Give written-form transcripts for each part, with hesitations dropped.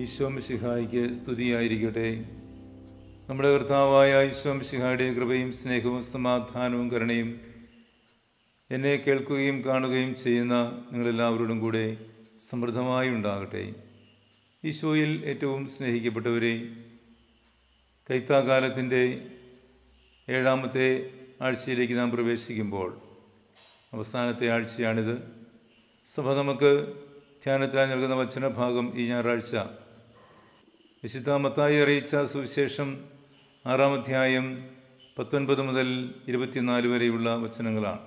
ഈശോ മിശിഹായ്ക്ക് സ്തുതിയായിരിക്കട്ടെ. നമ്മുടെ കർത്താവായ ഈശോ മിശിഹായുടെ കൃപയും സ്നേഹവും സമാധാനവും കരുണയും എന്നെ കേൾക്കുകയും കാണുകയും ചെയ്യുന്ന നിങ്ങളെല്ലാവരോടും കൂടെ സമൃദ്ധമായി ഉണ്ടാകട്ടെ. ഈശോയിൽ ഏറ്റവും സ്നേഹിക്കപ്പെട്ടവരെ, കൈത്താകാലത്തിൻ്റെ 7ാമത്തെ ആഴ്ചയിലേക്ക് നാം പ്രവേശിക്കുമ്പോൾ അവസാനത്തെ ആഴ്ചയാണിത്. സഭ നമുക്ക് ധ്യാനത്തിനായി നൽകുന്ന വചനഭാഗം ഈ ഞായറാഴ്ച വിശുദ്ധ മത്തായി അറിയിച്ച സുവിശേഷം 6-ാം അധ്യായം 19 മുതൽ 24 വരെയുള്ള വചനങ്ങളാണ്.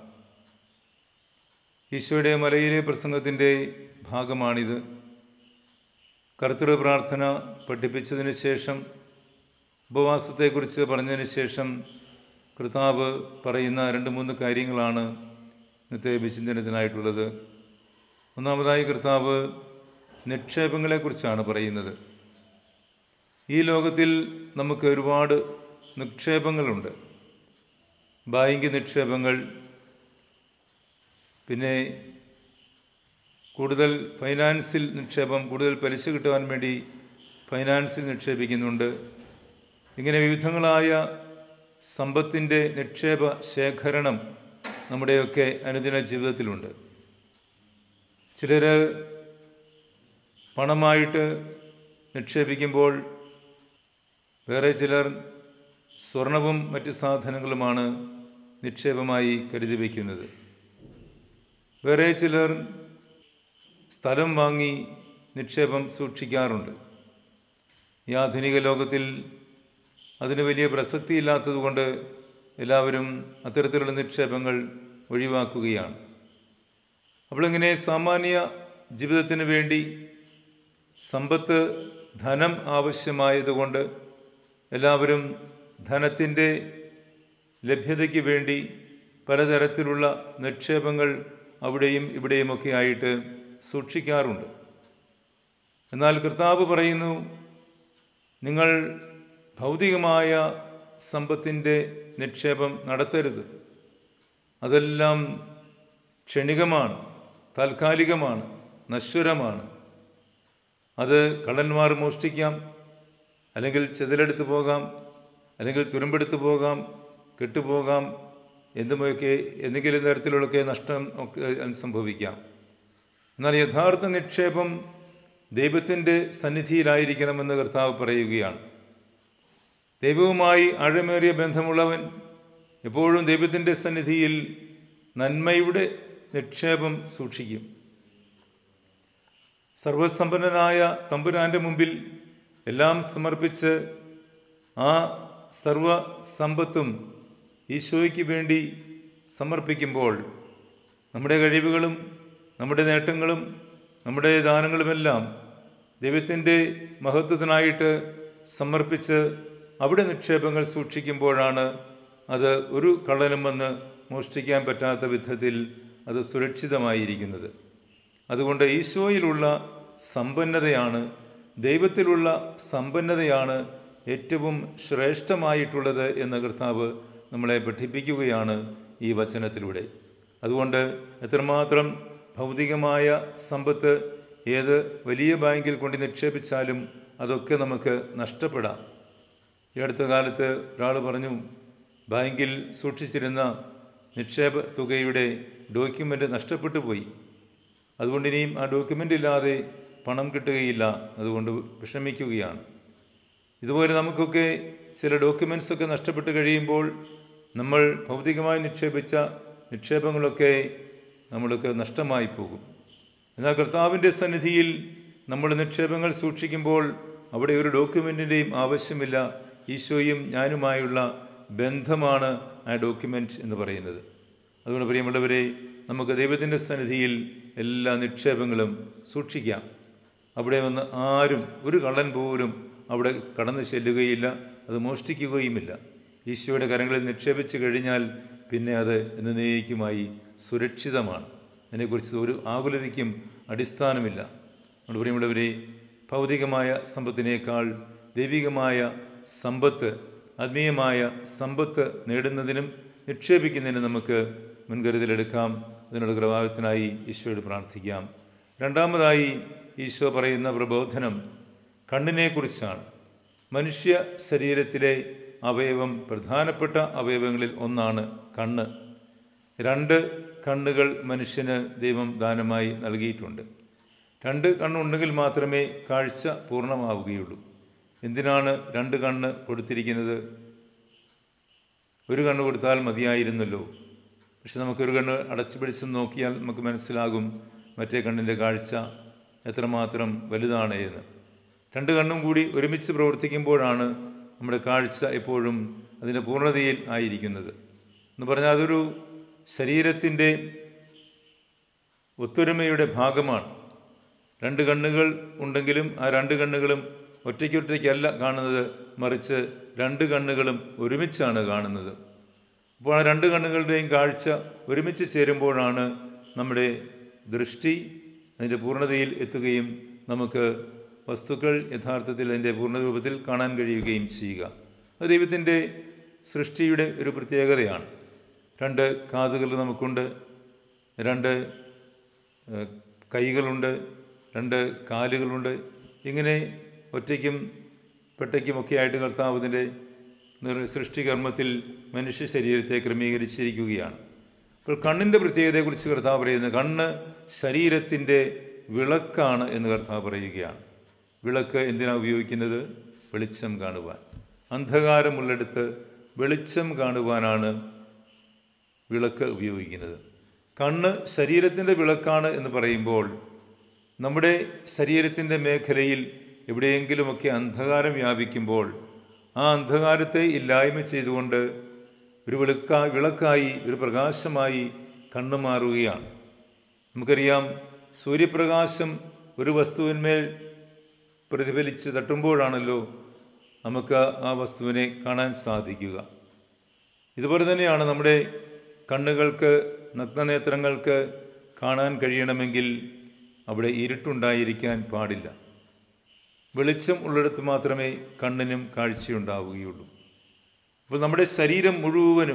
ഈശോയുടെ മലയിലെ പ്രസംഗത്തിൻ്റെ ഭാഗമാണിത്. കർത്തൃ പ്രാർത്ഥന പഠിപ്പിച്ചതിന് ശേഷം, ഉപവാസത്തെക്കുറിച്ച് പറഞ്ഞതിന് ശേഷം കർത്താവ് പറയുന്ന 2-3 കാര്യങ്ങളാണ് ഇന്നത്തെ വിചിന്തനത്തിനായിട്ടുള്ളത്. ഒന്നാമതായി കർത്താവ് നിക്ഷേപങ്ങളെക്കുറിച്ചാണ് പറയുന്നത്. ഈ ലോകത്തിൽ നമുക്ക് ഒരുപാട് നിക്ഷേപങ്ങളുണ്ട്. ബാങ്ക് നിക്ഷേപങ്ങൾ, പിന്നെ കൂടുതൽ ഫൈനാൻസിൽ നിക്ഷേപം, കൂടുതൽ പലിശ കിട്ടുവാൻ വേണ്ടി ഫൈനാൻസിൽ നിക്ഷേപിക്കുന്നുണ്ട്. ഇങ്ങനെ വിവിധങ്ങളായ സമ്പത്തിൻ്റെ നിക്ഷേപ ശേഖരണം നമ്മുടെയൊക്കെ അനുദിന ജീവിതത്തിലുണ്ട്. ചിലർ പണമായിട്ട് നിക്ഷേപിക്കുമ്പോൾ വേറെ ചിലർ സ്വർണവും മറ്റ് സാധനങ്ങളുമാണ് നിക്ഷേപമായി കരുതി വയ്ക്കുന്നത്. വേറെ ചിലർ സ്ഥലം വാങ്ങി നിക്ഷേപം സൂക്ഷിക്കാറുണ്ട്. ഈ ആധുനിക ലോകത്തിൽ അതിന് വലിയ പ്രസക്തിയില്ലാത്തതുകൊണ്ട് എല്ലാവരും അത്തരത്തിലുള്ള നിക്ഷേപങ്ങൾ ഒഴിവാക്കുകയാണ്. അപ്പോൾ ഇങ്ങനെ സാമാന്യ ജീവിതത്തിന് വേണ്ടി സമ്പത്ത്, ധനം ആവശ്യമായതുകൊണ്ട് എല്ലാവരും ധനത്തിൻ്റെ ലഭ്യതയ്ക്ക് വേണ്ടി പലതരത്തിലുള്ള നിക്ഷേപങ്ങൾ അവിടെയും ഇവിടെയുമൊക്കെ ആയിട്ട് സൂക്ഷിക്കാറുണ്ട്. എന്നാൽ കർത്താവ് പറയുന്നു, നിങ്ങൾ ഭൗതികമായ സമ്പത്തിൻ്റെ നിക്ഷേപം നടത്തരുത്. അതെല്ലാം ക്ഷണികമാണ്, താൽക്കാലികമാണ്, നശ്വരമാണ്. അത് കള്ളന്മാർ മോഷ്ടിക്കാം, അല്ലെങ്കിൽ ചെതലെടുത്ത് പോകാം, അല്ലെങ്കിൽ തുരുമ്പെടുത്ത് പോകാം, കെട്ടുപോകാം, എന്തെങ്കിലും തരത്തിലുള്ളൊക്കെ നഷ്ടം ഒക്കെ സംഭവിക്കാം. എന്നാൽ യഥാർത്ഥ നിക്ഷേപം ദൈവത്തിൻ്റെ സന്നിധിയിലായിരിക്കണമെന്ന് കർത്താവ് പറയുകയാണ്. ദൈവവുമായി ആഴമേറിയ ബന്ധമുള്ളവൻ എപ്പോഴും ദൈവത്തിൻ്റെ സന്നിധിയിൽ നന്മയുടെ നിക്ഷേപം സൂക്ഷിക്കും. സർവസമ്പന്നനായ തമ്പുരാൻ്റെ മുമ്പിൽ എല്ലാം സമർപ്പിച്ച് ആ സർവസമ്പത്തും ഈശോയ്ക്ക് വേണ്ടി സമർപ്പിക്കുമ്പോൾ നമ്മുടെ കഴിവുകളും നമ്മുടെ നേട്ടങ്ങളും നമ്മുടെ ദാനങ്ങളുമെല്ലാം ദൈവത്തിൻ്റെ മഹത്വത്തിനായിട്ട് സമർപ്പിച്ച് അവിടെ നിക്ഷേപങ്ങൾ സൂക്ഷിക്കുമ്പോഴാണ് അത് ഒരു കള്ളനും വന്ന് മോഷ്ടിക്കാൻ പറ്റാത്ത വിധത്തിൽ അത് സുരക്ഷിതമായിരിക്കുന്നത്. അതുകൊണ്ട് ഈശോയിലുള്ള സമ്പന്നതയാണ്, ദൈവത്തിലുള്ള സമ്പന്നതയാണ് ഏറ്റവും ശ്രേഷ്ഠമായിട്ടുള്ളത് എന്ന് കർത്താവ് നമ്മളെ പഠിപ്പിക്കുകയാണ് ഈ വചനത്തിലൂടെ. അതുകൊണ്ട് എത്രമാത്രം ഭൗതികമായ സമ്പത്ത് ഏത് വലിയ ബാങ്കിൽ കൊണ്ട് നിക്ഷേപിച്ചാലും അതൊക്കെ നമുക്ക് നഷ്ടപ്പെടാം. ഈ അടുത്ത കാലത്ത് ഒരാൾ പറഞ്ഞു, ബാങ്കിൽ സൂക്ഷിച്ചിരുന്ന നിക്ഷേപ തുകയുടെ ഡോക്യുമെൻ്റ് നഷ്ടപ്പെട്ടു പോയി. അതുകൊണ്ട് ഇനിയും ആ ഡോക്യുമെൻ്റ് ഇല്ലാതെ പണം കിട്ടുകയില്ല. അതുകൊണ്ട് വിഷമിക്കുകയാണ്. ഇതുപോലെ നമുക്കൊക്കെ ചില ഡോക്യുമെൻറ്റ്സൊക്കെ നഷ്ടപ്പെട്ട് കഴിയുമ്പോൾ നമ്മൾ ഭൗതികമായി നിക്ഷേപിച്ച നിക്ഷേപങ്ങളൊക്കെ നമ്മൾക്ക് നഷ്ടമായി പോകും. എന്നാൽ കർത്താവിൻ്റെ സന്നിധിയിൽ നമ്മൾ നിക്ഷേപങ്ങൾ സൂക്ഷിക്കുമ്പോൾ അവിടെ ഒരു ഡോക്യുമെൻറ്റിൻ്റെയും ആവശ്യമില്ല. ഈശോയും ഞാനുമായുള്ള ബന്ധമാണ് ആ ഡോക്യുമെൻ്റ് എന്ന് പറയുന്നത്. അതുകൊണ്ട് പ്രിയമുള്ളവരെ, നമുക്ക് ദൈവത്തിൻ്റെ സന്നിധിയിൽ എല്ലാ നിക്ഷേപങ്ങളും സൂക്ഷിക്കാം. അവിടെ വന്ന് ആരും, ഒരു കള്ളൻ പോലും അവിടെ കടന്നു ചെല്ലുകയില്ല, അത് മോഷ്ടിക്കുകയുമില്ല. ഈശോയുടെ കരങ്ങളിൽ നിക്ഷേപിച്ച് കഴിഞ്ഞാൽ പിന്നെ അത് എന്നേക്കുമായി സുരക്ഷിതമാണ്. അതിനെക്കുറിച്ച് ഒരു ആകുലതയ്ക്കും അടിസ്ഥാനമില്ല. അതുകൊണ്ട് പ്രിയമുള്ളവരെ, ഭൗതികമായ സമ്പത്തിനേക്കാൾ ദൈവികമായ സമ്പത്ത്, ആത്മീയമായ സമ്പത്ത് നേടുന്നതിനും നിക്ഷേപിക്കുന്നതിനും നമുക്ക് മുൻകരുതലെടുക്കാം. അതിനുള്ള കൃപാവത്തിനായി ഈശോയോട് പ്രാർത്ഥിക്കാം. രണ്ടാമതായി ഈശോ പറയുന്ന പ്രബോധനം, കണ്ണിനെക്കുറിച്ചാണ്. മനുഷ്യ ശരീരത്തിലെ പ്രധാനപ്പെട്ട അവയവങ്ങളിൽ ഒന്നാണ് കണ്ണ്. 2 കണ്ണുകൾ മനുഷ്യന് ദൈവം ദാനമായി നൽകിയിട്ടുണ്ട്. 2 കണ്ണുണ്ടെങ്കിൽ മാത്രമേ കാഴ്ച പൂർണ്ണമാവുകയുള്ളൂ. എന്തിനാണ് 2 കണ്ണ് കൊടുത്തിരിക്കുന്നത്? 1 കണ്ണ് കൊടുത്താൽ മതിയായിരുന്നല്ലോ. പക്ഷെ നമുക്കൊരു കണ്ണ് അടച്ചു പിടിച്ച് നോക്കിയാൽ നമുക്ക് മനസ്സിലാകും മറ്റേ കണ്ണിൻ്റെ കാഴ്ച എത്രമാത്രം വലുതാണ് എന്ന്. 2 കണ്ണും കൂടി ഒരുമിച്ച് പ്രവർത്തിക്കുമ്പോഴാണ് നമ്മുടെ കാഴ്ച എപ്പോഴും അതിൻ്റെ പൂർണ്ണതയിൽ ആയിരിക്കുന്നത്. എന്ന് പറഞ്ഞാൽ അതൊരു ശരീരത്തിൻ്റെ ഒത്തൊരുമയുടെ ഭാഗമാണ്. 2 കണ്ണുകൾ ഉണ്ടെങ്കിലും ആ 2 കണ്ണുകളും ഒറ്റയ്ക്കൊറ്റയ്ക്കല്ല കാണുന്നത്, മറിച്ച് 2 കണ്ണുകളും ഒരുമിച്ചാണ് കാണുന്നത്. അപ്പോൾ ആ 2 കണ്ണുകളുടെയും കാഴ്ച ഒരുമിച്ച് ചേരുമ്പോഴാണ് നമ്മുടെ ദൃഷ്ടി അതിൻ്റെ പൂർണ്ണതയിൽ എത്തുകയും നമുക്ക് വസ്തുക്കൾ യഥാർത്ഥത്തിൽ അതിൻ്റെ പൂർണ്ണരൂപത്തിൽ കാണാൻ കഴിയുകയും ചെയ്യുക. അത് ദൈവത്തിൻ്റെ സൃഷ്ടിയുടെ ഒരു പ്രത്യേകതയാണ്. 2 കാതുകൾ നമുക്കുണ്ട്, 2 കൈകളുണ്ട്, 2 കാലുകളുണ്ട്. ഇങ്ങനെ ഒറ്റയ്ക്കും പെട്ടയ്ക്കുമൊക്കെ ആയിട്ട് കർത്താവിൻ്റെ സൃഷ്ടികർമ്മത്തിൽ മനുഷ്യ ശരീരത്തെ ക്രമീകരിച്ചിരിക്കുകയാണ്. അപ്പോൾ കണ്ണിൻ്റെ പ്രത്യേകതയെക്കുറിച്ച് കർത്താവ് പറയുന്നത്, കണ്ണ് ശരീരത്തിൻ്റെ വിളക്കാണ് എന്ന് കർത്താവ് പറയുകയാണ്. വിളക്ക് എന്തിനാണ് ഉപയോഗിക്കുന്നത്? വെളിച്ചം കാണുവാൻ. അന്ധകാരമുള്ളിടത്ത് വെളിച്ചം കാണുവാനാണ് വിളക്ക് ഉപയോഗിക്കുന്നത്. കണ്ണ് ശരീരത്തിൻ്റെ വിളക്കാണ് എന്ന് പറയുമ്പോൾ നമ്മുടെ ശരീരത്തിൻ്റെ മേഖലയിൽ എവിടെയെങ്കിലുമൊക്കെ അന്ധകാരം വ്യാപിക്കുമ്പോൾ ആ അന്ധകാരത്തെ ഇല്ലായ്മ ചെയ്തുകൊണ്ട് ഒരു വിളക്കായി ഒരു പ്രകാശമായി കണ്ണ് മാറുകയാണ്. നമുക്കറിയാം, സൂര്യപ്രകാശം ഒരു വസ്തുവിന്മേൽ പ്രതിഫലിച്ച് തട്ടുമ്പോഴാണല്ലോ നമുക്ക് ആ വസ്തുവിനെ കാണാൻ സാധിക്കുക. ഇതുപോലെ തന്നെയാണ് നമ്മുടെ കണ്ണുകൾക്ക്, നഗ്നനേത്രങ്ങൾക്ക് കാണാൻ കഴിയണമെങ്കിൽ അവിടെ ഇരുട്ടുണ്ടായിരിക്കാൻ പാടില്ല. വെളിച്ചം ഉള്ളിടത്ത് മാത്രമേ കണ്ണിനും കാഴ്ചയുണ്ടാവുകയുള്ളൂ. അപ്പോൾ നമ്മുടെ ശരീരം മുഴുവനും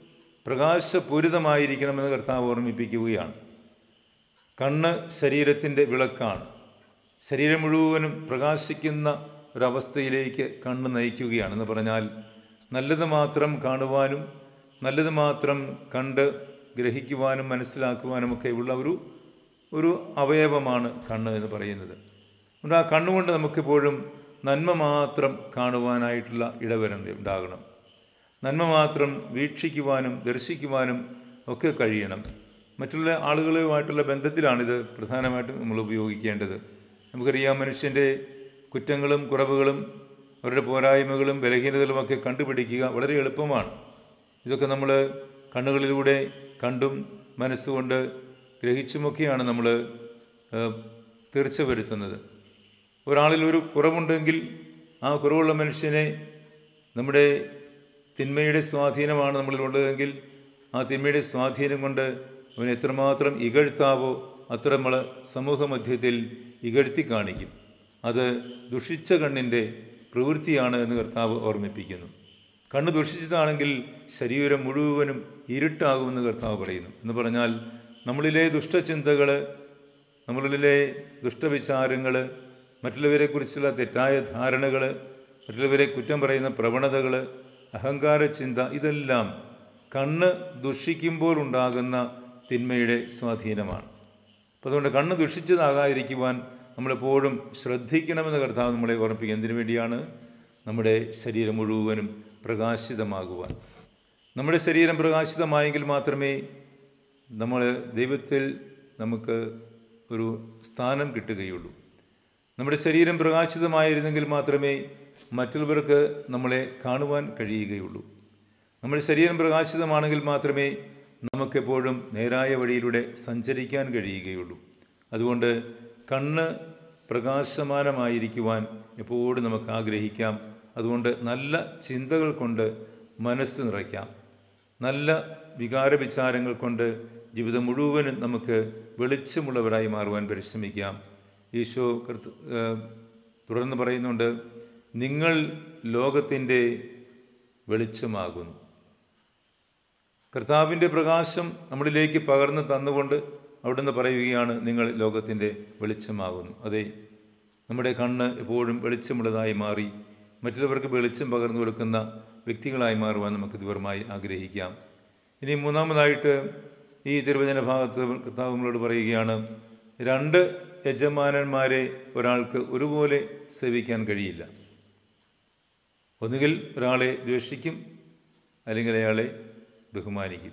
പ്രകാശപൂരിതമായിരിക്കണമെന്ന് കർത്താവ് ഓർമ്മിപ്പിക്കുകയാണ്. കണ്ണ് ശരീരത്തിൻ്റെ വിളക്കാണ്. ശരീരം മുഴുവനും പ്രകാശിക്കുന്ന ഒരവസ്ഥയിലേക്ക് കണ്ണ് നയിക്കുകയാണെന്ന് പറഞ്ഞാൽ, നല്ലത് മാത്രം കാണുവാനും നല്ലത് മാത്രം കണ്ട് ഗ്രഹിക്കുവാനും മനസ്സിലാക്കുവാനുമൊക്കെ ഉള്ള ഒരു അവയവമാണ് കണ്ണ് എന്ന് പറയുന്നത്. അതുകൊണ്ട് ആ കണ്ണുകൊണ്ട് നമുക്കെപ്പോഴും നന്മ മാത്രം കാണുവാനായിട്ടുള്ള ഉണ്ടാകണം. നന്മ മാത്രം വീക്ഷിക്കുവാനും ദർശിക്കുവാനും ഒക്കെ കഴിയണം. മറ്റുള്ള ആളുകളുമായിട്ടുള്ള ബന്ധത്തിലാണിത് പ്രധാനമായിട്ടും നമ്മൾ ഉപയോഗിക്കേണ്ടത്. നമുക്കറിയാം, മനുഷ്യൻ്റെ കുറ്റങ്ങളും കുറവുകളും അവരുടെ പോരായ്മകളും ബലഹീനതകളുമൊക്കെ കണ്ടുപിടിക്കുക വളരെ എളുപ്പമാണ്. ഇതൊക്കെ നമ്മൾ കണ്ണുകളിലൂടെ കണ്ടും മനസ്സുകൊണ്ട് ഗ്രഹിച്ചുമൊക്കെയാണ് നമ്മൾ തീർച്ച വരുത്തുന്നത്. ഒരാളിൽ ഒരു കുറവുണ്ടെങ്കിൽ ആ കുറവുള്ള മനുഷ്യനെ നമ്മുടെ തിന്മയുടെ സ്വാധീനമാണ് നമ്മളിലുള്ളതെങ്കിൽ ആ തിന്മയുടെ സ്വാധീനം കൊണ്ട് അവൻ എത്രമാത്രം ഇകഴ്ത്താവോ അത്ര നമ്മൾ സമൂഹ മധ്യത്തിൽ ഇകഴ്ത്തി കാണിക്കും. അത് ദുഷിച്ച കണ്ണിൻ്റെ പ്രവൃത്തിയാണ് എന്ന് കർത്താവ് ഓർമ്മിപ്പിക്കുന്നു. കണ്ണ് ദുഷിച്ചതാണെങ്കിൽ ശരീരം മുഴുവനും ഇരുട്ടാകുമെന്ന് കർത്താവ് പറയുന്നു. എന്ന് പറഞ്ഞാൽ നമ്മളിലെ ദുഷ്ടചിന്തകൾ, നമ്മളിലെ ദുഷ്ടവിചാരങ്ങൾ, മറ്റുള്ളവരെക്കുറിച്ചുള്ള തെറ്റായ ധാരണകൾ, മറ്റുള്ളവരെ കുറ്റം പറയുന്ന പ്രവണതകൾ, അഹങ്കാര ചിന്ത, ഇതെല്ലാം കണ്ണ് ദുഷിക്കുമ്പോൾ ഉണ്ടാകുന്ന തിന്മയുടെ സ്വാധീനമാണ്. അപ്പോൾ അതുകൊണ്ട് കണ്ണ് ദുഷിച്ചതാകാതിരിക്കുവാൻ നമ്മളെപ്പോഴും ശ്രദ്ധിക്കണമെന്ന് കർത്താവ് നമ്മളെ ഓർമ്മിപ്പിക്കുക. എന്തിനു വേണ്ടിയാണ്? നമ്മുടെ ശരീരം മുഴുവനും പ്രകാശിതമാകുവാൻ. നമ്മുടെ ശരീരം പ്രകാശിതമായെങ്കിൽ മാത്രമേ നമ്മൾ ദൈവത്തിൽ നമുക്ക് ഒരു സ്ഥാനം കിട്ടുകയുള്ളൂ. നമ്മുടെ ശരീരം പ്രകാശിതമായിരുന്നെങ്കിൽ മാത്രമേ മറ്റുള്ളവർക്ക് നമ്മളെ കാണുവാൻ കഴിയുകയുള്ളൂ. നമ്മുടെ ശരീരം പ്രകാശിതമാണെങ്കിൽ മാത്രമേ നമുക്കെപ്പോഴും നേരായ വഴിയിലൂടെ സഞ്ചരിക്കാൻ കഴിയുകയുള്ളൂ. അതുകൊണ്ട് കണ്ണ് പ്രകാശമാനമായിരിക്കുവാൻ എപ്പോഴും നമുക്ക് ആഗ്രഹിക്കാം. അതുകൊണ്ട് നല്ല ചിന്തകൾ കൊണ്ട് മനസ്സ് നിറയ്ക്കാം. നല്ല വികാരവിചാരങ്ങൾ കൊണ്ട് ജീവിതം മുഴുവനും നമുക്ക് വെളിച്ചമുള്ളവരായി മാറുവാൻ പരിശ്രമിക്കാം. ഈശോ തുടർന്ന് പറയുന്നുണ്ട്, നിങ്ങൾ ലോകത്തിൻ്റെ വെളിച്ചമാകുന്നു. കർത്താവിൻ്റെ പ്രകാശം നമ്മളിലേക്ക് പകർന്നു തന്നുകൊണ്ട് അവിടുന്ന് പറയുകയാണ്, നിങ്ങൾ ലോകത്തിൻ്റെ വെളിച്ചമാകുന്നു. അതെ, നമ്മുടെ കണ്ണ് എപ്പോഴും വെളിച്ചമുള്ളതായി മാറി മറ്റുള്ളവർക്ക് വെളിച്ചം പകർന്നു കൊടുക്കുന്ന വ്യക്തികളായി മാറുവാൻ നമുക്ക് തീവ്രമായി ആഗ്രഹിക്കാം. ഇനി മൂന്നാമതായിട്ട് ഈ തിരുവചന ഭാഗത്ത് കർത്താവ് നമ്മളോട് പറയുകയാണ്, 2 യജമാനന്മാരെ ഒരാൾക്ക് ഒരുപോലെ സേവിക്കാൻ കഴിയില്ല. ഒന്നുകിൽ ഒരാളെ ദ്വേഷിക്കും, അല്ലെങ്കിൽ അയാളെ ബഹുമാനിക്കും.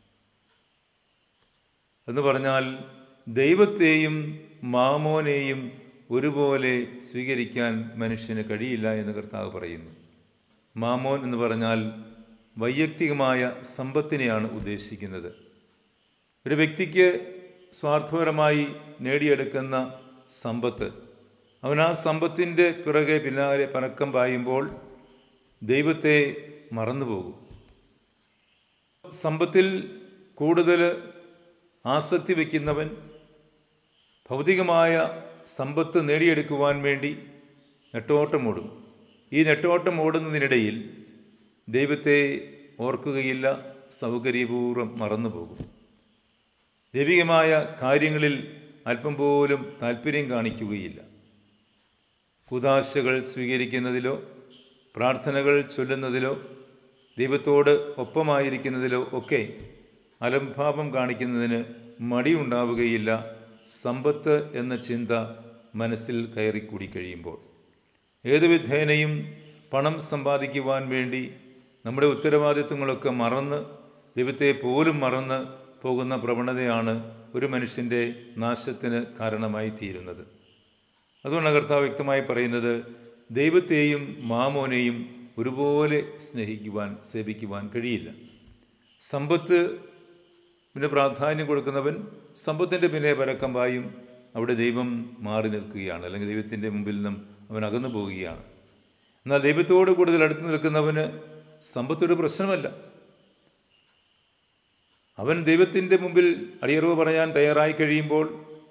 എന്ന് പറഞ്ഞാൽ ദൈവത്തെയും മാമോനെയും ഒരുപോലെ സ്വീകരിക്കാൻ മനുഷ്യന് കഴിയില്ല എന്ന് കർത്താവ് പറയുന്നു. മാമോൻ എന്ന് പറഞ്ഞാൽ വൈയക്തികമായ സമ്പത്തിനെയാണ് ഉദ്ദേശിക്കുന്നത്. ഒരു വ്യക്തിക്ക് സ്വാർത്ഥപരമായി നേടിയെടുക്കുന്ന സമ്പത്ത്, അവൻ ആ സമ്പത്തിൻ്റെ പിന്നാലെ പരക്കം പായുമ്പോൾ ദൈവത്തെ മറന്നുപോകും. സമ്പത്തിൽ കൂടുതൽ ആസക്തി വയ്ക്കുന്നവൻ ഭൗതികമായ സമ്പത്ത് നേടിയെടുക്കുവാൻ വേണ്ടി നെട്ടോട്ടമോടും. ഈ നെട്ടോട്ടം ഓടുന്നതിനിടയിൽ ദൈവത്തെ ഓർക്കുകയില്ല, സൗകര്യപൂർവ്വം മറന്നുപോകും. ദൈവികമായ കാര്യങ്ങളിൽ അല്പം പോലും താല്പര്യം കാണിക്കുകയില്ല. കൂദാശകൾ സ്വീകരിക്കുന്നതിലോ പ്രാർത്ഥനകൾ ചൊല്ലുന്നതിലോ ദൈവത്തോട് ഒപ്പമായിരിക്കുന്നതിലോ ഒക്കെ അലംഭാവം കാണിക്കുന്നതിന് മടിയുണ്ടാവുകയില്ല, സമ്പത്ത് എന്ന ചിന്ത മനസ്സിൽ കയറിക്കൂടി കഴിയുമ്പോൾ. ഏതു വിധേനയും പണം സമ്പാദിക്കുവാൻ വേണ്ടി നമ്മുടെ ഉത്തരവാദിത്വങ്ങളൊക്കെ മറന്ന് ദൈവത്തെ പോലും മറന്ന് പോകുന്ന പ്രവണതയാണ് ഒരു മനുഷ്യൻ്റെ നാശത്തിന് കാരണമായി തീരുന്നത്. അതുകൊണ്ട് കർത്താവ് വ്യക്തമായി പറയുന്നത്, ദൈവത്തെയും മാമോനെയും ഒരുപോലെ സ്നേഹിക്കുവാൻ സേവിക്കുവാൻ കഴിയില്ല. സമ്പത്തിന് പ്രാധാന്യം കൊടുക്കുന്നവൻ സമ്പത്തിൻ്റെ പിന്നെ പരക്കം പായും. അവിടെ ദൈവം മാറി നിൽക്കുകയാണ്, അല്ലെങ്കിൽ ദൈവത്തിൻ്റെ മുമ്പിൽ നിന്നും അവൻ അകന്നു പോവുകയാണ്. എന്നാൽ ദൈവത്തോട് കൂടുതൽ അടുത്ത് നിൽക്കുന്നവന് സമ്പത്തൊരു പ്രശ്നമല്ല. അവൻ ദൈവത്തിൻ്റെ മുമ്പിൽ അടിയറവ് പറയാൻ തയ്യാറായി കഴിയുമ്പോൾ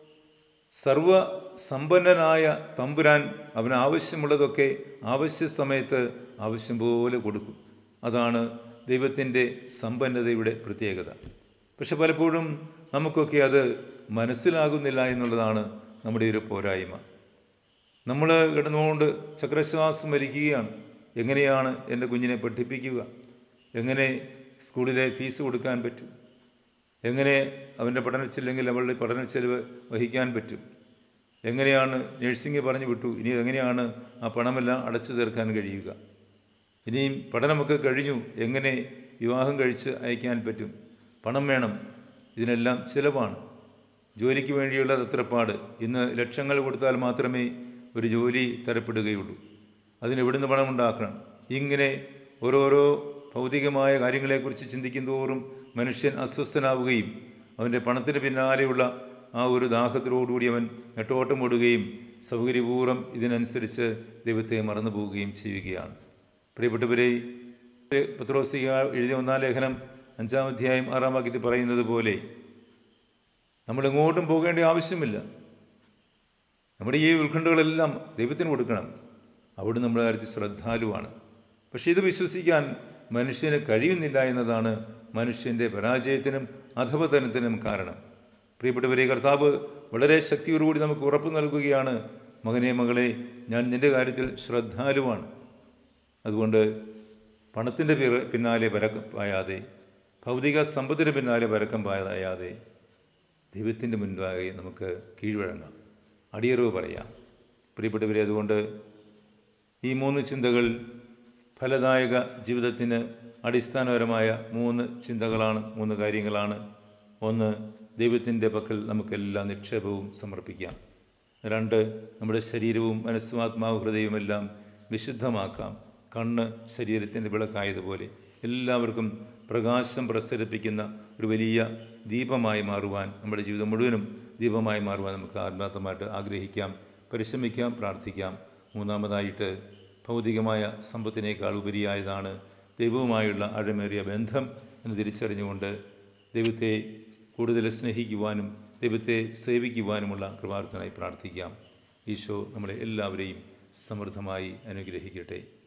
സർവസമ്പന്നനായ തമ്പുരാൻ അവന് ആവശ്യമുള്ളതൊക്കെ ആവശ്യ സമയത്ത് ആവശ്യം പോലെ കൊടുക്കും. അതാണ് ദൈവത്തിൻ്റെ സമ്പന്നതയുടെ പ്രത്യേകത. പക്ഷെ പലപ്പോഴും നമുക്കൊക്കെ അത് മനസ്സിലാകുന്നില്ല എന്നുള്ളതാണ് നമ്മുടെ ഒരു പോരായ്മ. നമ്മൾ കിടന്നുകൊണ്ട് ചക്രശ്വാസം വലിക്കുകയാണ്. എങ്ങനെയാണ് എൻ്റെ കുഞ്ഞിനെ പഠിപ്പിക്കുക, എങ്ങനെ സ്കൂളിലെ ഫീസ് കൊടുക്കാൻ പറ്റും, എങ്ങനെ അവൻ്റെ പഠനച്ചില്ലെങ്കിൽ അവളുടെ പഠനച്ചെലവ് വഹിക്കാൻ പറ്റും, എങ്ങനെയാണ് നഴ്സിംഗ് പറഞ്ഞു വിട്ടു, ഇനി എങ്ങനെയാണ് ആ പണമെല്ലാം അടച്ചു തീർക്കാൻ കഴിയുക, ഇനിയും പഠനമൊക്കെ കഴിഞ്ഞു എങ്ങനെ വിവാഹം കഴിച്ച് അയക്കാൻ പറ്റും, പണം വേണം, ഇതിനെല്ലാം ചിലവാണ്. ജോലിക്ക് വേണ്ടിയുള്ള തത്രപ്പാട്. ഇന്ന് ലക്ഷങ്ങൾ കൊടുത്താൽ മാത്രമേ ഒരു ജോലി തരപ്പെടുകയുള്ളൂ. അതിനെവിടുന്ന് പണമുണ്ടാക്കണം. ഇങ്ങനെ ഓരോരോ ഭൗതികമായ കാര്യങ്ങളെക്കുറിച്ച് ചിന്തിക്കും തോറും മനുഷ്യൻ അസ്വസ്ഥനാവുകയും അവൻ്റെ പണത്തിന് പിന്നാലെയുള്ള ആ ഒരു ദാഹത്തിലോടുകൂടി അവൻ നെട്ടോട്ടം ഓടുകയും സൗകര്യപൂർവ്വം ഇതിനനുസരിച്ച് ദൈവത്തെ മറന്നു പോവുകയും ചെയ്യുകയാണ്. പ്രിയപ്പെട്ടവരെ, പത്രോസ് എഴുതിയ 1-ാം ലേഖനം 5-ാം അധ്യായം 6-ാം വാക്യത്തിൽ പറയുന്നത് പോലെ നമ്മളെങ്ങോട്ടും പോകേണ്ട ആവശ്യമില്ല. നമ്മുടെ ഈ ഉത്കണ്ഠകളെല്ലാം ദൈവത്തിന് കൊടുക്കണം. അവിടെ നമ്മുടെ കാര്യത്തിൽ ശ്രദ്ധാലുവാണ്. പക്ഷേ ഇത് വിശ്വസിക്കാൻ മനുഷ്യന് കഴിയുന്നില്ല എന്നതാണ് മനുഷ്യൻ്റെ പരാജയത്തിനും അധപതനത്തിനും കാരണം. പ്രിയപ്പെട്ടവരെ, കർത്താവ് വളരെ ശക്തിയോടുകൂടി നമുക്ക് ഉറപ്പ് നൽകുകയാണ്, മകനെ മകളെ, ഞാൻ നിൻ്റെ കാര്യത്തിൽ ശ്രദ്ധാലുവാണ്. അതുകൊണ്ട് പണത്തിൻ്റെ പിന്നാലെ പരക്കം പായാതെ, ഭൗതിക സമ്പത്തിൻ്റെ പിന്നാലെ പരക്കം പായാതെ ദൈവത്തിൻ്റെ മുൻപാകെ നമുക്ക് കീഴ്വഴങ്ങാം, അടിയറവ് പറയാം. പ്രിയപ്പെട്ടവരെ, അതുകൊണ്ട് ഈ 3 ചിന്തകൾ ഫലദായക ജീവിതത്തിന് അടിസ്ഥാനപരമായ 3 ചിന്തകളാണ്, 3 കാര്യങ്ങളാണ്. 1, ദൈവത്തിൻ്റെ പക്കൽ നമുക്കെല്ലാ നിക്ഷേപവും സമർപ്പിക്കാം. 2, നമ്മുടെ ശരീരവും മനസ്സും ആത്മാവും ഹൃദയവുമെല്ലാം വിശുദ്ധമാക്കാം. കണ്ണ് ശരീരത്തിൻ്റെ വിളക്കായതുപോലെ എല്ലാവർക്കും പ്രകാശം പ്രസരിപ്പിക്കുന്ന ഒരു വലിയ ദീപമായി മാറുവാൻ, നമ്മുടെ ജീവിതം മുഴുവനും ദീപമായി മാറുവാൻ നമുക്ക് ആത്മാർത്ഥമായിട്ട് ആഗ്രഹിക്കാം, പരിശ്രമിക്കാം, പ്രാർത്ഥിക്കാം. 3-മതായിട്ട് ഭൗതികമായ സമ്പത്തിനേക്കാൾ ഉപരിയായതാണ് ദൈവവുമായുള്ള ആഴമേറിയ ബന്ധം എന്ന് തിരിച്ചറിഞ്ഞുകൊണ്ട് ദൈവത്തെ കൂടുതൽ സ്നേഹിക്കുവാനും ദൈവത്തെ സേവിക്കുവാനുമുള്ള കൃപാർത്ഥനായി പ്രാർത്ഥിക്കാം. ഈശോ നമ്മളെ എല്ലാവരെയും സമൃദ്ധമായി അനുഗ്രഹിക്കട്ടെ.